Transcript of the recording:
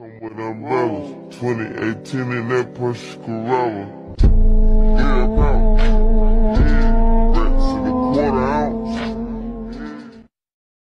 Come with umbrellas, 2018 in that Porsche Carrera. Yeah.